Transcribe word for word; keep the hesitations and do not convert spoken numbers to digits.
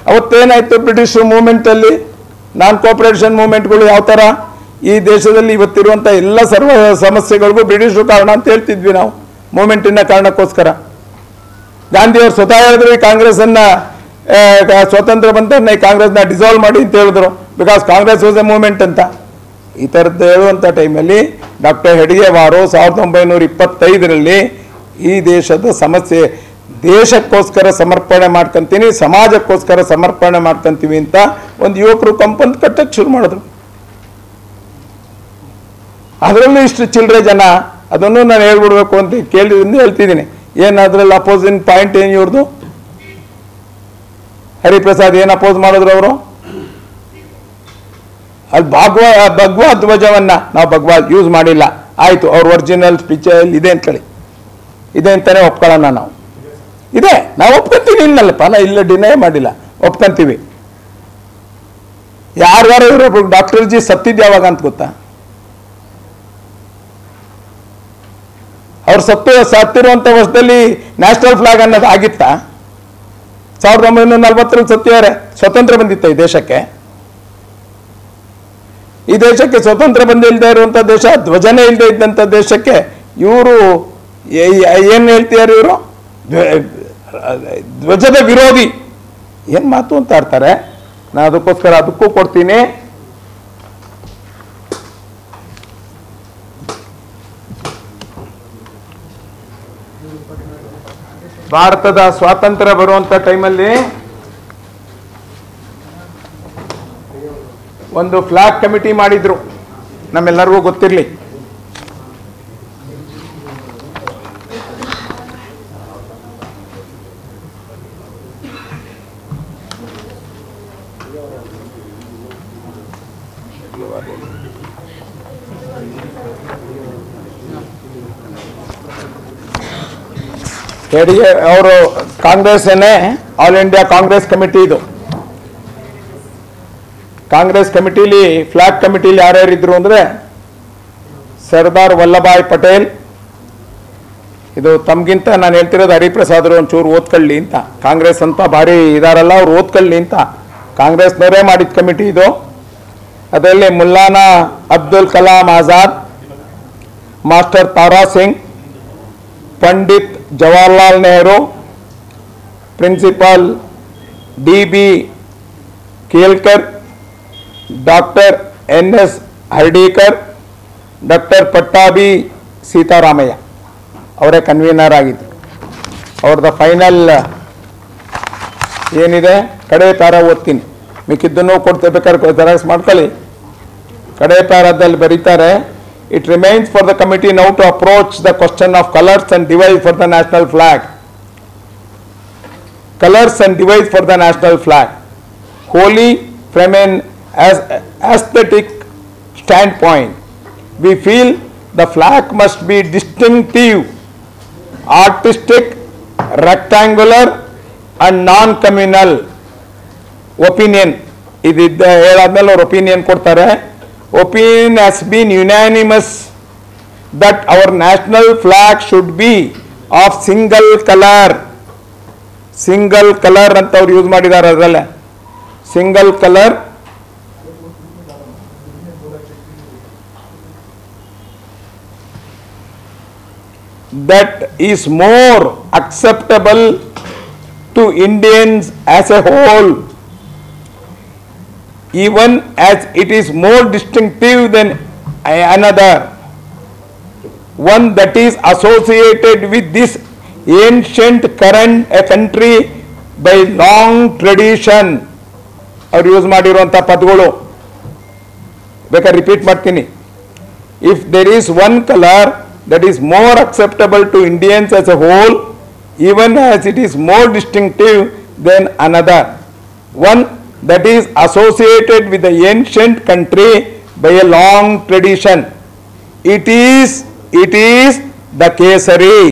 ಅವತ್ತೇನಾಯಿತು British ಮೂವ್ಮೆಂಟಲ್ಲಿ ನಾನ್ cooperation ಮೂವ್ಮೆಂಟ್ಗಳು ಯಾವ ಥರ ಈ ದೇಶದಲ್ಲಿ ಇವತ್ತಿರುವಂಥ ಎಲ್ಲ ಸರ್ವ ಸಮಸ್ಯೆಗಳಿಗೂ ಬ್ರಿಟಿಷರು ಕಾರಣ ಅಂತ ಹೇಳ್ತಿದ್ವಿ ನಾವು ಮೂವ್ಮೆಂಟಿನ ಕಾರಣಕ್ಕೋಸ್ಕರ. ಗಾಂಧಿಯವರು ಸ್ವತಃ ಹೇಳಿದ್ರು ಈ ಕಾಂಗ್ರೆಸ್ಸನ್ನು ಸ್ವತಂತ್ರ ಬಂದ ಈ ಕಾಂಗ್ರೆಸ್ನ ಡಿಸಾಲ್ವ್ ಮಾಡಿ ಅಂತ ಹೇಳಿದ್ರು, because Congress was a movement ಅಂತ. ಈ ಥರದ್ದು ಹೇಳುವಂಥ ಟೈಮಲ್ಲಿ ಡಾಕ್ಟರ್ ಹೆಡ್ಗೇವಾರು ಸಾವಿರದ ಒಂಬೈನೂರ ಇಪ್ಪತ್ತೈದರಲ್ಲಿ ಈ ದೇಶದ ಸಮಸ್ಯೆ ದೇಶಕ್ಕೋಸ್ಕರ ಸಮರ್ಪಣೆ ಮಾಡ್ಕೊಂತೀನಿ, ಸಮಾಜಕ್ಕೋಸ್ಕರ ಸಮರ್ಪಣೆ ಮಾಡ್ಕೊಂತೀವಿ ಅಂತ ಒಂದು ಯುವಕರು ಕಂಪನಿ ಕಟ್ಟಕ್ಕೆ ಶುರು ಮಾಡಿದ್ರು. ಅದರಲ್ಲೂ ಇಷ್ಟು ಚಿಲ್ಲರೆ ಜನ, ಅದನ್ನು ನಾನು ಹೇಳ್ಬಿಡ್ಬೇಕು ಅಂತ ಕೇಳಿದ್ರಿಂದ ಹೇಳ್ತಿದ್ದೀನಿ. ಏನು ಅದರಲ್ಲಿ ಅಪೋಸಿಂಗ್ ಪಾಯಿಂಟ್ ಏನು ಇವ್ರದ್ದು? ಹರಿಪ್ರಸಾದ್ ಏನು ಅಪೋಸ್ ಮಾಡಿದ್ರು ಅವರು? ಅಲ್ಲಿ ಭಾಗವ ಭಗವಾ ಧ್ವಜವನ್ನ ನಾವು ಭಗವಾ ಯೂಸ್ ಮಾಡಿಲ್ಲ, ಆಯಿತು, ಅವ್ರ ಒರಿಜಿನಲ್ ಸ್ಪೀಚಲ್ಲಿ ಇದೆ ಅಂತೇಳಿ ಇದೆ ಅಂತಾನೆ ಒಪ್ಕೊಳ್ಳೋಣ ನಾವು. ಇದೆ, ನಾವು ಒಪ್ಕೊಂತೀವಿ, ಇಲ್ಲಲ್ಲಪ್ಪ ನಾ ಇಲ್ಲ ಡಿನೈ ಮಾಡಿಲ್ಲ, ಒಪ್ಕೊಂತೀವಿ. ಯಾರ್ಯಾರು ಇವರು ಡಾಕ್ಟರ್ ಜಿ ಸತ್ತಿದ್ದು ಯಾವಾಗ ಅಂತ ಗೊತ್ತಾ? ಅವ್ರು ಸತ್ತು ಸತ್ತಿರುವಂಥ ವರ್ಷದಲ್ಲಿ ನ್ಯಾಷನಲ್ ಫ್ಲಾಗ್ ಅನ್ನೋದು ಆಗಿತ್ತಾ? ಸಾವಿರದ ಒಂಬೈನೂರ ನಲ್ವತ್ತರಲ್ಲಿ ಸತ್ತಿದ್ದಾರೆ. ಸ್ವತಂತ್ರ ಬಂದಿತ್ತ ಈ ದೇಶಕ್ಕೆ? ಈ ದೇಶಕ್ಕೆ ಸ್ವತಂತ್ರ ಬಂದಿಲ್ಲದೆ ಇರುವಂಥ ದೇಶ, ಧ್ವಜನೇ ಇಲ್ಲದೆ ಇದ್ದಂಥ ದೇಶಕ್ಕೆ ಇವರು ಏನು ಹೇಳ್ತಿದ್ದಾರೆ? ಇವರು ಧ್ವಜದ ವಿರೋಧಿ ಏನು ಮಾತು ಅಂತ ಆಡ್ತಾರೆ. ನಾನು ಅದಕ್ಕೋಸ್ಕರ ಅದಕ್ಕೂ ಕೊಡ್ತೀನಿ. ಭಾರತದ ಸ್ವಾತಂತ್ರ್ಯ ಬರುವಂಥ ಟೈಮಲ್ಲಿ ಒಂದು ಫ್ಲಾಗ್ ಕಮಿಟಿ ಮಾಡಿದ್ರು, ನಮ್ಮೆಲ್ಲರಿಗೂ ಗೊತ್ತಿರಲಿ. ಅವರು ಕಾಂಗ್ರೆಸ್ನೇ ಆಲ್ ಇಂಡಿಯಾ ಕಾಂಗ್ರೆಸ್ ಕಮಿಟಿ, ಇದು ಕಾಂಗ್ರೆಸ್ ಕಮಿಟಿಲಿ ಫ್ಲಾಗ್ ಕಮಿಟಿಲಿ ಯಾರ್ಯಾರಿದ್ರು ಅಂದರೆ ಸರ್ದಾರ್ ವಲ್ಲಭಾಯ್ ಪಟೇಲ್, ಇದು ತಮಗಿಂತ ನಾನು ಹೇಳ್ತಿರೋದು ಹರಿಪ್ರಸಾದ್ರು ಒಂಚೂರು ಓದ್ಕೊಳ್ಳಿ ಅಂತ, ಕಾಂಗ್ರೆಸ್ ಅಂತ ಭಾರಿ ಇದಾರಲ್ಲ ಅವ್ರು ಓದ್ಕೊಳ್ಳಿ ಅಂತ ಕಾಂಗ್ರೆಸ್ನವರೇ ಮಾಡಿದ ಕಮಿಟಿ ಇದು. ಅದರಲ್ಲಿ Maulana Abdul Kalam Azad, master Tara Singh, Pandit Jawaharlal Nehru, principal D B Kelkar, doctor N S Hardikar, doctor Pattabhi Sitaramayya ಅವರೇ ಕನ್ವೀನರ್ ಆಗಿದ್ರು. ಅವ್ರದ್ದು ಫೈನಲ್ ಏನಿದೆ ಕಡೆ ಪ್ಯಾರ ಓದ್ತೀನಿ, ಮಿಕ್ಕಿದ್ದನ್ನು ಕೊಡ್ತೇ ಬೇಕಾದ್ರೆ ಜೆರಾಕ್ಸ್ ಮಾಡ್ಕೊಳ್ಳಿ. ಕಡೆ ಪ್ಯಾರದಲ್ಲಿ ಬರೀತಾರೆ, it remains for the committee now to approach the question of colors and device for the national flag. Colors and device for the national flag, wholly from an aesthetic standpoint, we feel the flag must be distinctive, artistic, rectangular and non-communal. Opinion ididda ಹೇಳಾದ್ಮೇಲೆ ಅವ್ರ opinion ಕೊಡ್ತಾರೆ. Opinion has been unanimous that our national flag should be of single color. Single color ಅಂತ ಅವ್ರು use ಮಾಡಿದ್ದಾರೆ. ಅದರಲ್ಲೇ single color that is more acceptable to Indians as a whole, even as it is more distinctive than another, one that is associated with this ancient current a country by long tradition. ಅವ್ರು use ಮಾಡಿರುವಂಥ ಪದಗಳು ಬೇಕಾದ್ರೆ repeat ಮಾಡ್ತೀನಿ. If there is one color that is more acceptable to Indians as a whole, even as it is more distinctive than another, one that is associated with the ancient country by a long tradition, it is it is the Kesari.